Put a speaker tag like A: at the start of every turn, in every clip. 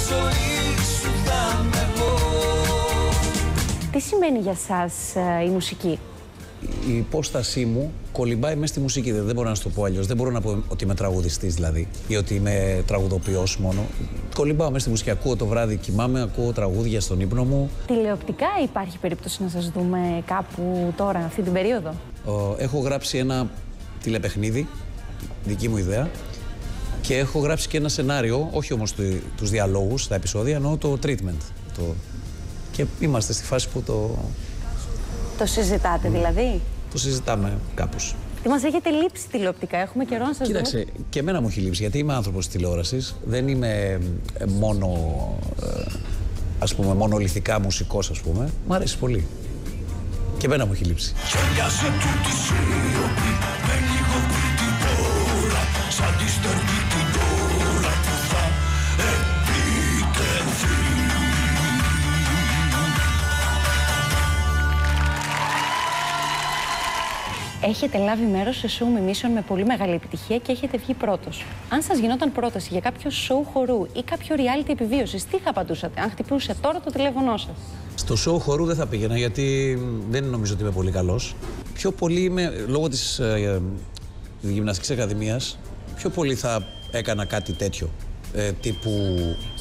A: ζωή σου θα είμαι εγώ.
B: Τι σημαίνει για σας η μουσική?
C: Η υπόστασή μου κολυμπάει μέσα στη μουσική. Δεν μπορώ να σου το πω αλλιώς. Δεν μπορώ να πω ότι είμαι τραγουδιστής δηλαδή ή ότι είμαι τραγουδοποιός μόνο. Κολυμπάω μέσα στη μουσική. Ακούω το βράδυ, κοιμάμαι, ακούω τραγούδια στον ύπνο μου.
B: Τηλεοπτικά υπάρχει περίπτωση να σας δούμε κάπου τώρα, αυτή την περίοδο?
C: Έχω γράψει ένα τηλεπαιχνίδι, δική μου ιδέα. Και έχω γράψει και ένα σενάριο, όχι όμως τους διαλόγους, τα επεισόδια, εννοώ το treatment. Και είμαστε στη φάση που
B: Το συζητάτε δηλαδή?
C: Το συζητάμε κάπως.
B: Τι μας έχετε λείψει τηλεοπτικά, έχουμε καιρό να σας δούμε.
C: Κοίταξε, και εμένα μου έχει λείψει, γιατί είμαι άνθρωπος της τηλεόρασης. Δεν είμαι μόνο, ας πούμε, μονολυθικά μουσικός, ας πούμε. Μ' αρέσει πολύ. Και εμένα μου έχει λείψει.
B: Έχετε λάβει μέρος σε σοου μιμήσεων με πολύ μεγάλη επιτυχία και έχετε βγει πρώτος. Αν σας γινόταν πρόταση για κάποιο σοου χορού ή κάποιο reality επιβίωσης, τι θα απαντούσατε, αν χτυπούσε τώρα το τηλέφωνό σας?
C: Στο σοου χορού δεν θα πήγαινα, γιατί δεν νομίζω ότι είμαι πολύ καλός. Πιο πολύ είμαι, λόγω της Γυμναστικής Ακαδημίας, πιο πολύ θα έκανα κάτι τέτοιο, τύπου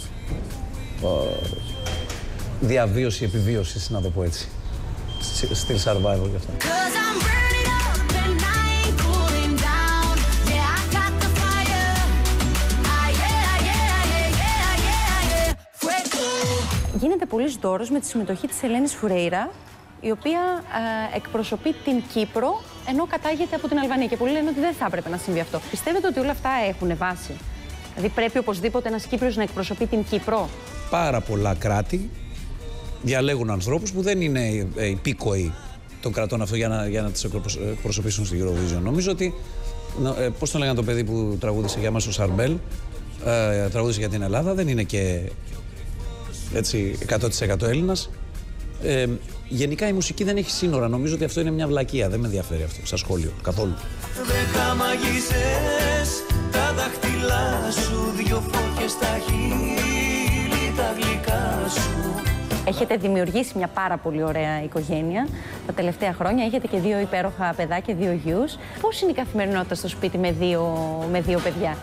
C: διαβίωση, επιβίωση, να το πω έτσι. Στυλ survival γι' αυτό.
B: Γίνεται πολύς δώρος με τη συμμετοχή της Ελένης Φουρέιρα, η οποία εκπροσωπεί την Κύπρο, ενώ κατάγεται από την Αλβανία. Και πολλοί λένε ότι δεν θα έπρεπε να συμβεί αυτό. Πιστεύετε ότι όλα αυτά έχουν βάση? Δηλαδή πρέπει οπωσδήποτε ένας Κύπριος να εκπροσωπεί την Κύπρο?
C: Πάρα πολλά κράτη διαλέγουν ανθρώπους που δεν είναι υπήκοοι των κρατών αυτό για να τις εκπροσωπήσουν στη Eurovision. Νομίζω ότι, πώς το λέγανε το παιδί που τραγούδισε για μας, ο Σαρμπέλ, τραγούδισε για την Ελλάδα, δεν είναι και έτσι 100% Έλληνας. Γενικά η μουσική δεν έχει σύνορα. Νομίζω ότι αυτό είναι μια βλακεία. Δεν με ενδιαφέρει αυτό σαν σχόλιο καθόλου.
A: Δεν καμαγίζες τα δάχτυλά σου, δυο φώκες στα χείλη τα γλυκά σου.
B: Έχετε δημιουργήσει μια πάρα πολύ ωραία οικογένεια τα τελευταία χρόνια. Έχετε και δύο υπέροχα παιδάκια, δύο γιους. Πώς είναι η καθημερινότητα στο σπίτι με δύο παιδιά?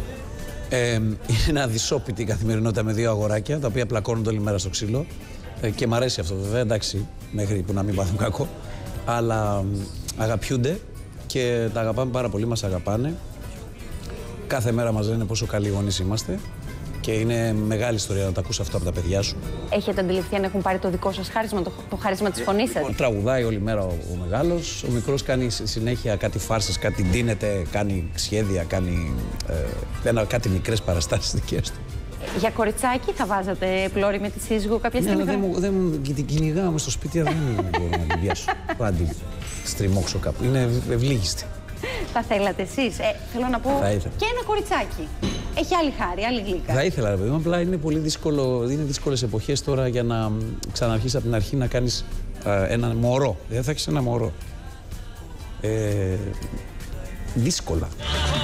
C: Είναι αδυσόπιτη η καθημερινότητα με δύο αγοράκια, τα οποία πλακώνονται όλη μέρα στο ξύλο. Και μ' αρέσει αυτό βέβαια, εντάξει, μέχρι που να μην πάθουν κακό. Αλλά αγαπιούνται και τα αγαπάμε πάρα πολύ, μας αγαπάνε. Κάθε μέρα μας λένε πόσο καλοί γονείς είμαστε. Και είναι μεγάλη ιστορία να τα ακούσει αυτό από τα παιδιά σου.
B: Έχετε αντιληφθεί αν έχουν πάρει το δικό σας χάρισμα, το χάρισμα της φωνής σας?
C: Τραγουδάει όλη μέρα ο μεγάλος. Ο μικρός κάνει συνέχεια κάτι φάρσες, κάτι ντύνεται, κάνει σχέδια, κάνει κάτι μικρές παραστάσεις δικές του.
B: Για κοριτσάκι θα βάζατε πλώρη με τη σύζυγο κάποια στιγμή?
C: Δεν την κυνηγάμε στο σπίτι, δεν μπορώ να την πιάσω. Πάντη στριμώξω κάπου. Είναι ευλίγιστη.
B: Θα θέλατε εσείς? Θέλω να πω και ένα κοριτσάκι. Έχει άλλη χάρη, άλλη γλύκα.
C: Θα ήθελα, ρε παιδί μου, απλά είναι πολύ δύσκολο. Είναι δύσκολες εποχές τώρα για να ξαναρχίσεις από την αρχή να κάνεις ένα μωρό. Δεν θα έχεις ένα μωρό. Δύσκολα.